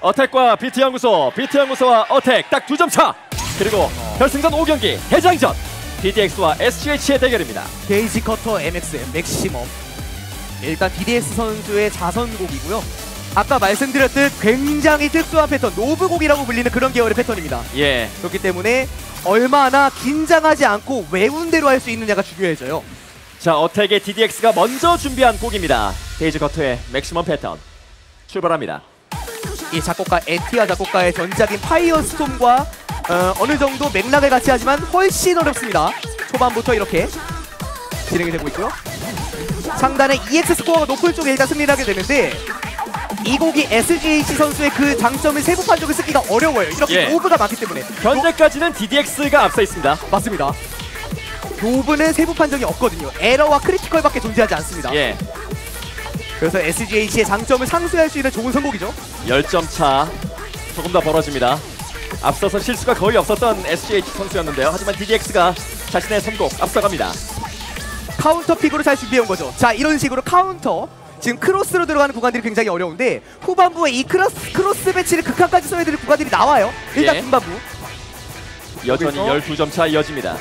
어택과 비트연구소와 어택 딱 2점 차. 그리고 결승전 5경기 해장전 DDX와 SGH의 대결입니다. 게이지 커터 MXM 맥시멈. 일단 DDX 선수의 자선곡이고요. 아까 말씀드렸듯 굉장히 특수한 패턴, 노브곡이라고 불리는 그런 계열의 패턴입니다. 예. 그렇기 때문에 얼마나 긴장하지 않고 외운 대로 할 수 있느냐가 중요해져요. 자, 어택의 DDX가 먼저 준비한 곡입니다. 게이지 커터의 맥시멈 패턴 출발합니다. 이 작곡가 에티아 작곡가의 전작인 파이어스톰과 어느 정도 맥락을 같이 하지만 훨씬 어렵습니다. 초반부터 이렇게 진행이 되고 있고요. 상단에 EX 스코어가 높은 쪽에 일단 승리를 하게 되는데 이 곡이 SGH 선수의 그 장점을 세부 판정을 쓰기가 어려워요. 이렇게 노브가 많기 때문에. 현재까지는 DDX가 앞서 있습니다. 맞습니다. 노브는 세부 판정이 없거든요. 에러와 크리티컬밖에 존재하지 않습니다. 예. 그래서 SGH의 장점을 상쇄할 수 있는 좋은 선곡이죠. 10점 차 조금 더 벌어집니다. 앞서서 실수가 거의 없었던 SGH 선수였는데요. 하지만 DDX가 자신의 선곡 앞서갑니다. 카운터 픽으로 잘 준비해온 거죠. 자, 이런 식으로 카운터, 지금 크로스로 들어가는 구간들이 굉장히 어려운데 후반부에 이 크로스 배치를 극한까지 써야 되는 구간들이 나와요. 일단 중반부 여전히 12점 차 이어집니다.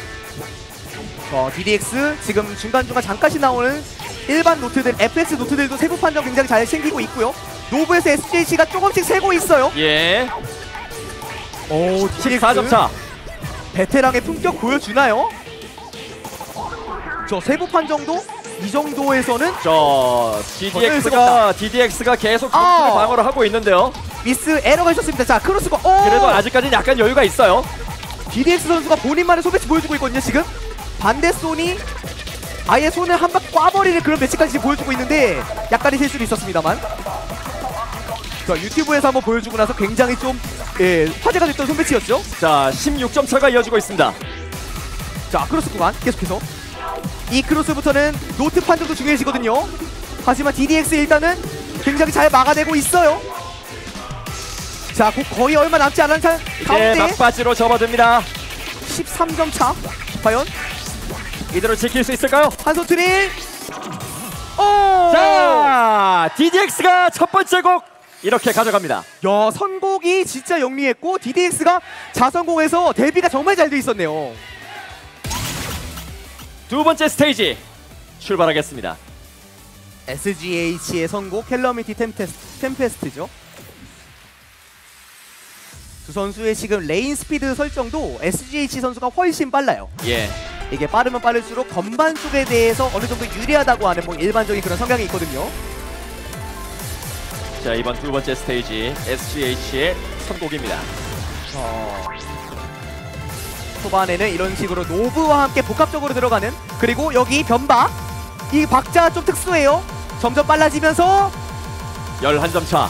DDX 지금 중간중간 잠깐씩 나오는 일반 노트들, FX 노트들도 세부 판정 굉장히 잘 챙기고 있고요. 노브에서 SGH가 조금씩 세고 있어요. 예. 오, 14점 차. 베테랑의 품격 보여주나요? 저 세부 판정도 이 정도에서는 DDX가 계속 방어를 하고 있는데요. 미스 에러가 있었습니다. 자, 크로스가 그래도 아직까지는 약간 여유가 있어요. DDX 선수가 본인만의 소배치 보여주고 있거든요. 지금 반대 손이 아예 손을 한 방 꽈버리는 그런 매치까지 지금 보여주고 있는데 약간의 실수도 있었습니다만, 자, 유튜브에서 한번 보여주고 나서 굉장히 좀 화제가 됐던 손배치였죠. 자, 16점 차가 이어지고 있습니다. 자, 크로스 구간 계속해서 이 크로스부터는 노트 판정도 중요해지거든요. 하지만 DDX 일단은 굉장히 잘 막아내고 있어요. 자, 거의 얼마 남지 않은 가운데 막바지로 접어듭니다. 13점 차. 과연 이대로 지킬 수 있을까요? 한손 트릴. 자, DDX가 첫 번째 곡 이렇게 가져갑니다. 야, 선곡이 진짜 영리했고 DDX가 자선곡에서 데뷔가 정말 잘 돼 있었네요. 두 번째 스테이지 출발하겠습니다. SGH의 선곡 캘러미티 템페스트죠. 두 선수의 지금 레인 스피드 설정도 SGH 선수가 훨씬 빨라요. 예. 이게 빠르면 빠를수록 건반 쪽에 대해서 어느 정도 유리하다고 하는 뭐 일반적인 그런 성향이 있거든요. 자, 이번 두 번째 스테이지 SGH의 선곡입니다. 초반에는 이런 식으로 노브와 함께 복합적으로 들어가는, 그리고 여기 변박, 이 박자가 좀 특수해요. 점점 빨라지면서 11점 차.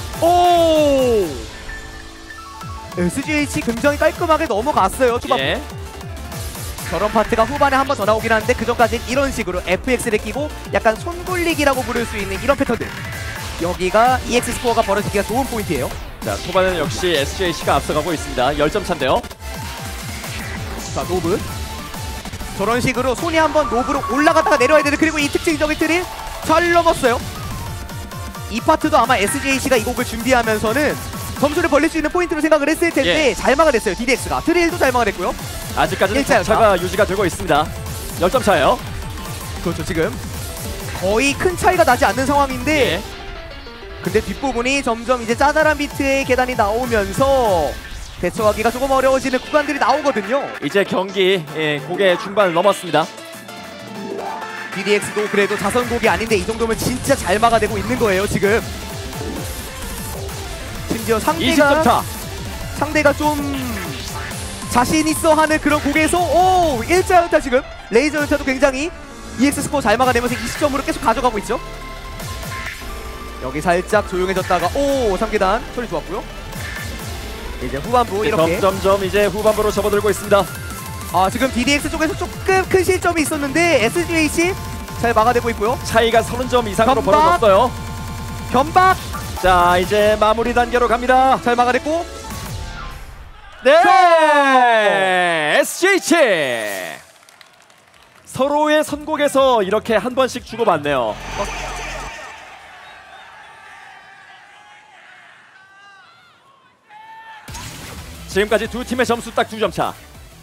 SGH 굉장히 깔끔하게 넘어갔어요. 초반. 예. 저런 파트가 후반에 한 번 더 나오긴 하는데 그전까지는 이런 식으로 FX를 끼고 약간 손굴리기라고 부를 수 있는 이런 패턴들, 여기가 EX 스코어가 벌어지기가 좋은 포인트예요. 자, 초반에는 역시 SGH가 앞서가고 있습니다. 10점 차인데요. 자, 노브 저런 식으로 손이 한번 노브로 올라갔다가 내려와야 되는, 그리고 이 특징적인 트릴 잘 넘었어요. 이 파트도 아마 SGH가 이 곡을 준비하면서는 점수를 벌릴 수 있는 포인트로 생각을 했을 텐데 잘 막아냈어요. DDX가 트릴도 잘 막아냈고요. 아직까지는 차가 유지가 되고 있습니다. 10점 차예요. 그렇죠. 지금 거의 큰 차이가 나지 않는 상황인데 근데 뒷부분이 점점 이제 짜잘한 비트의 계단이 나오면서 대처하기가 조금 어려워지는 구간들이 나오거든요. 이제 경기 곡의 중반을 넘었습니다. DDX도 그래도 자선곡이 아닌데 이 정도면 진짜 잘 막아내고 있는 거예요. 지금 심지어 20점 차. 상대가 좀 자신 있어 하는 그런 곡에서 일자 연타, 지금 레이저 연타도 굉장히 EX 스코어 잘 막아내면서 20점으로 계속 가져가고 있죠. 여기 살짝 조용해졌다가 3계단 소리 좋았고요. 이제 후반부 이렇게 점점점 이제 후반부로 접어들고 있습니다. 지금 DDX 쪽에서 조금 큰 실점이 있었는데 SGH 잘 막아내고 있고요. 차이가 30점 이상으로 벌어졌어요. 변박. 자, 이제 마무리 단계로 갑니다. 잘 막아냈고 SGH 서로의 선곡에서 이렇게 한 번씩 주고받네요. 지금까지 두 팀의 점수 딱 2점 차.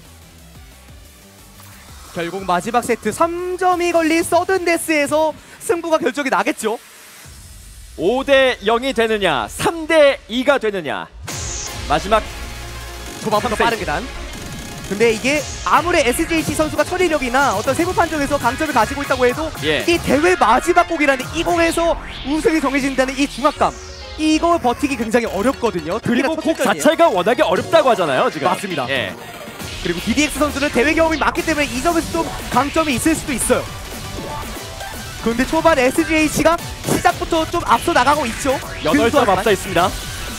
결국 마지막 세트 3점이 걸린 서든데스에서 승부가 결정이 나겠죠. 5대 0이 되느냐, 3대 2가 되느냐. 마지막 초반부터 빠른 계단. 근데 이게 아무리 SJC 선수가 처리력이나 어떤 세부 판정에서 강점을 가지고 있다고 해도 예. 이 대회 마지막 곡이라는 이 곡에서 우승이 정해진다는 이 중압감, 이걸 버티기 굉장히 어렵거든요. 그리고 특히나 곡 첫 출전이에요. 자체가 워낙에 어렵다고 하잖아요, 지금. 맞습니다. 예. 그리고 DDX 선수는 대회 경험이 많기 때문에 이 점에서 좀 강점이 있을 수도 있어요. 그런데 초반 SGH가 시작부터 좀 앞서 나가고 있죠. 8점 앞서 있습니다.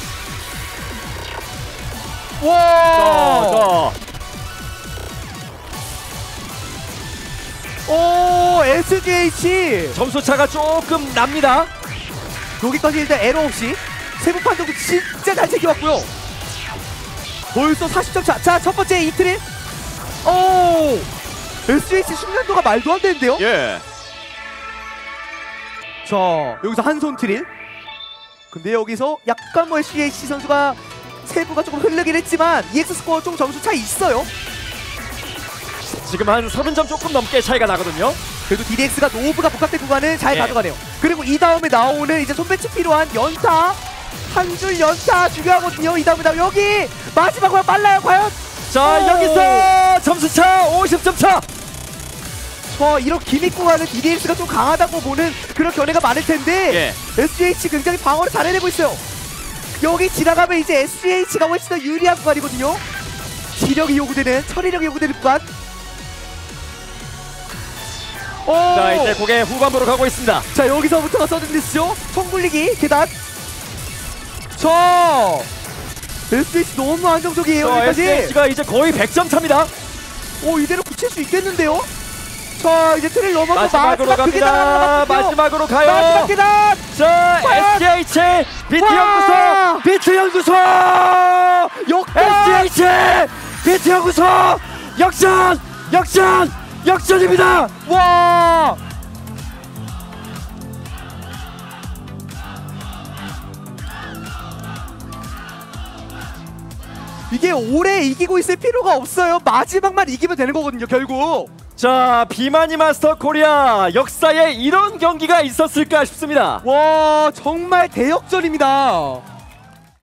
와! 오, SGH 점수 차가 조금 납니다. 여기까지 일단 에러 없이 세부 판정도 진짜 잘 챙겨왔고요. 벌써 40점 차. 자, 첫 번째 이틀. 오! SGH 숙련도가 말도 안 되는데요? 예. 자, 여기서 한 손 트릴. 근데 여기서 약간 뭐 SGH 선수가 세부가 조금 흐르긴 했지만 EX 스코어 좀 점수 차이 있어요. 지금 한 30점 조금 넘게 차이가 나거든요. 그래도 DDX가 노브가 복합된 구간을 잘 예. 가져가네요. 그리고 이 다음에 나오는 이제 손배치 필요한 연타, 한 줄 연타 중요하거든요. 이 다음에 여기 마지막으로 빨라요 과연. 자, 오! 여기서 점수 차 50점 차. 이런 기믹 구간은 DDX가 좀 강하다고 보는 그런 견해가 많을 텐데 SGH 굉장히 방어를 잘 해내고 있어요. 여기 지나가면 이제 SGH가 훨씬 더 유리한 구간이거든요. 지력이 요구되는, 처리력이 요구되는 구간. 오! 자, 이제 곡의 후반부로 가고 있습니다. 자, 여기서부터가 서든데스죠. 총 굴리기 계단. 자, SGH 너무 안정적이에요. 자, 여기까지. SGH가 이제 거의 100점 차입니다. 오, 이대로 붙일 수 있겠는데요? 자, 이제 트를 넘어서 마지막으로 마지막 그 계단 하나 갑니다. 남았거든요. 마지막으로 마지막 가요. 계단. 자, 과연? SGH 비트 와! 연구소, 비트 연구소, 역전! SGH 비트 연구소 역전, 역전, 역전입니다. 와! 이게 오래 이기고 있을 필요가 없어요. 마지막만 이기면 되는 거거든요, 결국. 자, 비마니 마스터 코리아 역사에 이런 경기가 있었을까 싶습니다. 와, 정말 대역전입니다.